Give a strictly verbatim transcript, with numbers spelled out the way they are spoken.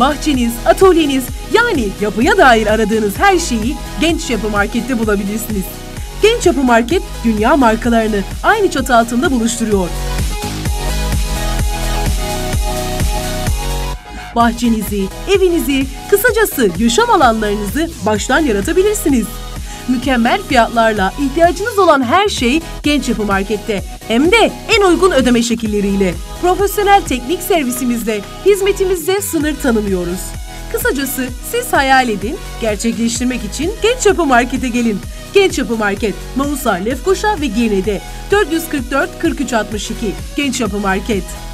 bahçeniz, atölyeniz yani yapıya dair aradığınız her şeyi Genç Yapı Market'te bulabilirsiniz. Genç Yapı Market, dünya markalarını aynı çatı altında buluşturuyor. Bahçenizi, evinizi, kısacası yaşam alanlarınızı baştan yaratabilirsiniz. Mükemmel fiyatlarla ihtiyacınız olan her şey Genç Yapı Market'te. Hem de en uygun ödeme şekilleriyle. Profesyonel teknik servisimizle, hizmetimizde sınır tanımıyoruz. Kısacası siz hayal edin, gerçekleştirmek için Genç Yapı Market'e gelin. Genç Yapı Market, Mausa, Lefkoşa ve Girne'de dört yüz kırk dört kırk üç altmış iki Genç Yapı Market.